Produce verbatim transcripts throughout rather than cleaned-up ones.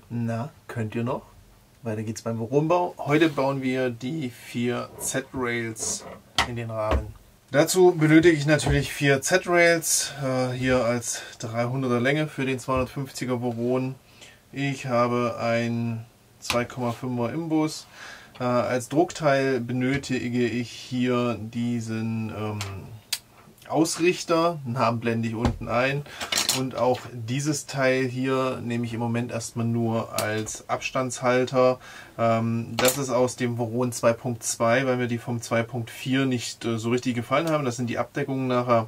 Na, könnt ihr noch? Weiter geht's beim Rohmbau. Heute bauen wir die vier Z-Rails in den Rahmen. Dazu benötige ich natürlich vier Z-Rails, äh, hier als dreihunderter Länge für den zweihundertfünfziger Voron. Ich habe ein zwei Komma fünfer Imbus. Äh, als Druckteil benötige ich hier diesen ähm, Ausrichter, den Namen blende ich unten ein, und auch dieses Teil hier nehme ich im Moment erstmal nur als Abstandshalter. Ähm, das ist aus dem Voron zwei Punkt zwei, weil mir die vom zwei Punkt vier nicht äh, so richtig gefallen haben. Das sind die Abdeckungen nachher,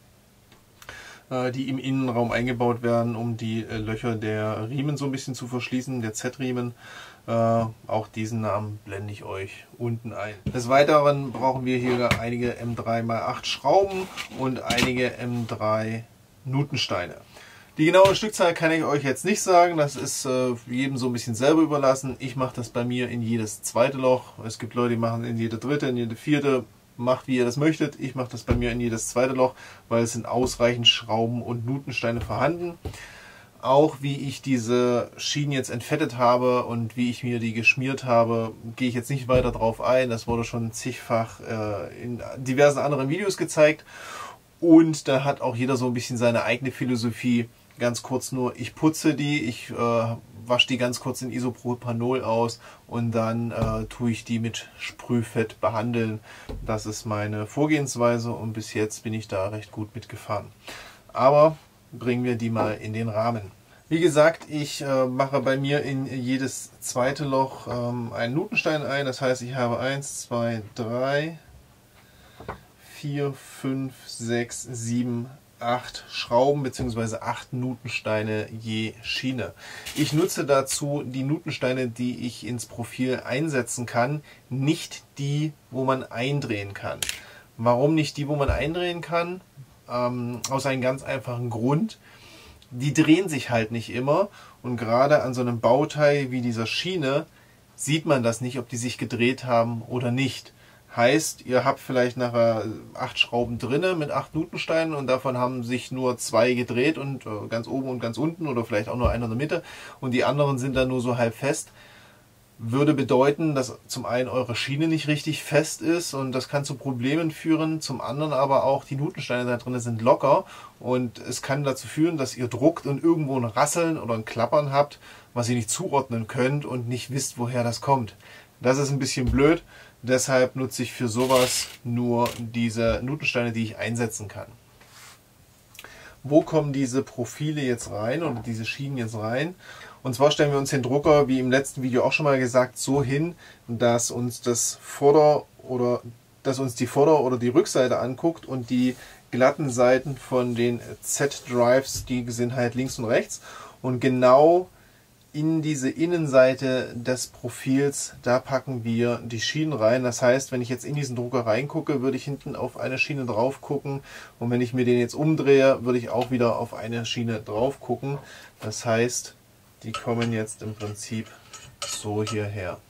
äh, die im Innenraum eingebaut werden, um die äh, Löcher der Riemen so ein bisschen zu verschließen, der Z-Riemen. Äh, auch diesen Namen blende ich euch unten ein. Des Weiteren brauchen wir hier einige M drei mal acht Schrauben und einige M drei Nutensteine. Die genaue Stückzahl kann ich euch jetzt nicht sagen, das ist äh, jedem so ein bisschen selber überlassen. Ich mache das bei mir in jedes zweite Loch. Es gibt Leute, die machen in jede dritte, in jede vierte. Macht wie ihr das möchtet. Ich mache das bei mir in jedes zweite Loch, weil es sind ausreichend Schrauben und Nutensteine vorhanden. Auch wie ich diese Schienen jetzt entfettet habe und wie ich mir die geschmiert habe, gehe ich jetzt nicht weiter drauf ein. Das wurde schon zigfach äh, in diversen anderen Videos gezeigt. Und da hat auch jeder so ein bisschen seine eigene Philosophie. Ganz kurz nur, ich putze die, ich äh, wasche die ganz kurz in Isopropanol aus und dann äh, tue ich die mit Sprühfett behandeln. Das ist meine Vorgehensweise und bis jetzt bin ich da recht gut mitgefahren. Aber bringen wir die mal in den Rahmen. Wie gesagt, ich äh, mache bei mir in jedes zweite Loch ähm, einen Nutenstein ein. Das heißt, ich habe eins, zwei, drei, vier, fünf, sechs, sieben, acht Schrauben bzw. acht Nutensteine je Schiene. Ich nutze dazu die Nutensteine, die ich ins Profil einsetzen kann, nicht die, wo man eindrehen kann. Warum nicht die, wo man eindrehen kann? Ähm, aus einem ganz einfachen Grund. Die drehen sich halt nicht immer und gerade an so einem Bauteil wie dieser Schiene sieht man das nicht, ob die sich gedreht haben oder nicht. Heißt, ihr habt vielleicht nachher acht Schrauben drinne mit acht Nutensteinen und davon haben sich nur zwei gedreht und äh, ganz oben und ganz unten oder vielleicht auch nur einer in der Mitte und die anderen sind dann nur so halb fest. Würde bedeuten, dass zum einen eure Schiene nicht richtig fest ist und das kann zu Problemen führen, zum anderen aber auch die Nutensteine da drin sind locker und es kann dazu führen, dass ihr druckt und irgendwo ein Rasseln oder ein Klappern habt, was ihr nicht zuordnen könnt und nicht wisst, woher das kommt. Das ist ein bisschen blöd, deshalb nutze ich für sowas nur diese Nutensteine, die ich einsetzen kann. Wo kommen diese Profile jetzt rein oder diese Schienen jetzt rein? Und zwar stellen wir uns den Drucker, wie im letzten Video auch schon mal gesagt, so hin, dass uns das Vorder- oder dass uns die Vorder- oder die Rückseite anguckt und die glatten Seiten von den Z-Drives, die sind halt links und rechts. Und genau in diese Innenseite des Profils, da packen wir die Schienen rein. Das heißt, wenn ich jetzt in diesen Drucker reingucke, würde ich hinten auf eine Schiene drauf gucken. Und wenn ich mir den jetzt umdrehe, würde ich auch wieder auf eine Schiene drauf gucken. Das heißt, die kommen jetzt im Prinzip so hierher.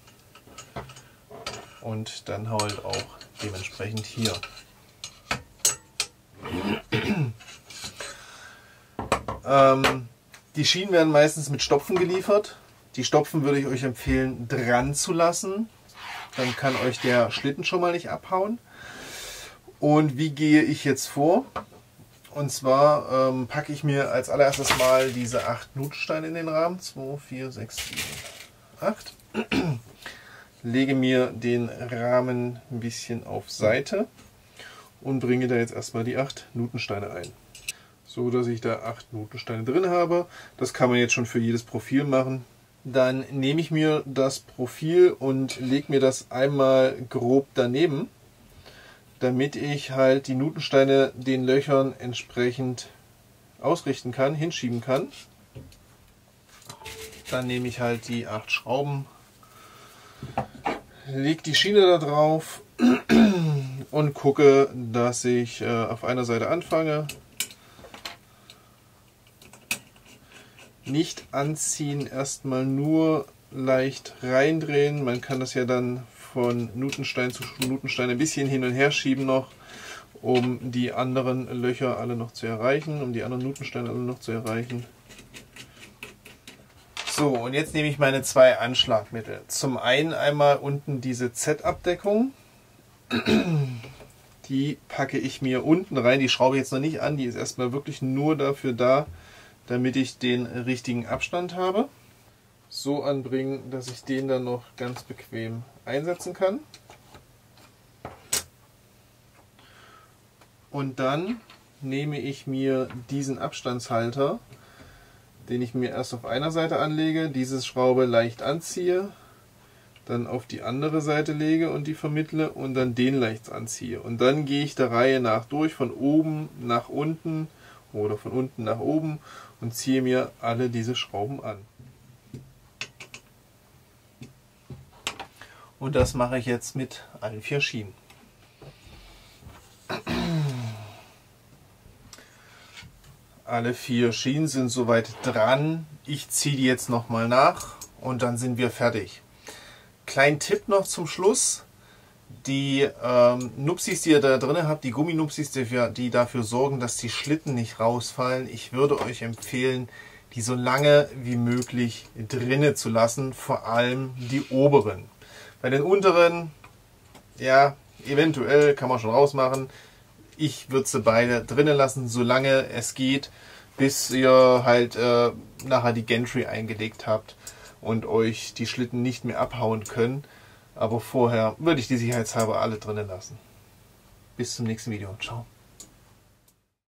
Und dann halt auch dementsprechend hier. ähm, die Schienen werden meistens mit Stopfen geliefert. Die Stopfen würde ich euch empfehlen, dran zu lassen. Dann kann euch der Schlitten schon mal nicht abhauen. Und wie gehe ich jetzt vor? Und zwar ähm, packe ich mir als allererstes mal diese acht Nutensteine in den Rahmen. zwei, vier, sechs, sieben, acht. Lege mir den Rahmen ein bisschen auf Seite und bringe da jetzt erstmal die acht Nutensteine ein. So dass ich da acht Nutensteine drin habe. Das kann man jetzt schon für jedes Profil machen. Dann nehme ich mir das Profil und lege mir das einmal grob daneben, damit ich halt die Nutensteine den Löchern entsprechend ausrichten kann, hinschieben kann. Dann nehme ich halt die acht Schrauben, lege die Schiene da drauf und gucke, dass ich äh, auf einer Seite anfange. Nicht anziehen, erstmal nur leicht reindrehen. Man kann das ja dann von Nutenstein zu Nutenstein ein bisschen hin und her schieben noch, um die anderen Löcher alle noch zu erreichen, um die anderen Nutensteine alle noch zu erreichen. So, und jetzt nehme ich meine zwei Anschlagmittel. Zum einen einmal unten diese Z-Abdeckung. Die packe ich mir unten rein. Die schraube ich jetzt noch nicht an. Die ist erstmal wirklich nur dafür da, damit ich den richtigen Abstand habe. So anbringen, dass ich den dann noch ganz bequem einsetzen kann. Und dann nehme ich mir diesen Abstandshalter, den ich mir erst auf einer Seite anlege, diese Schraube leicht anziehe, dann auf die andere Seite lege und die vermittle und dann den leicht anziehe. Und dann gehe ich der Reihe nach durch, von oben nach unten oder von unten nach oben und ziehe mir alle diese Schrauben an. Und das mache ich jetzt mit allen vier Schienen. Alle vier Schienen sind soweit dran. Ich ziehe die jetzt nochmal nach und dann sind wir fertig. Kleinen Tipp noch zum Schluss. Die ähm, Nupsis, die ihr da drin habt, die Gumminupsis, die, die dafür sorgen, dass die Schlitten nicht rausfallen. Ich würde euch empfehlen, die so lange wie möglich drinnen zu lassen, vor allem die oberen. Bei den unteren, ja, eventuell kann man schon rausmachen. Ich würde sie beide drinnen lassen, solange es geht, bis ihr halt äh, nachher die Gantry eingelegt habt und euch die Schlitten nicht mehr abhauen können. Aber vorher würde ich die sicherheitshalber alle drinnen lassen. Bis zum nächsten Video. Ciao.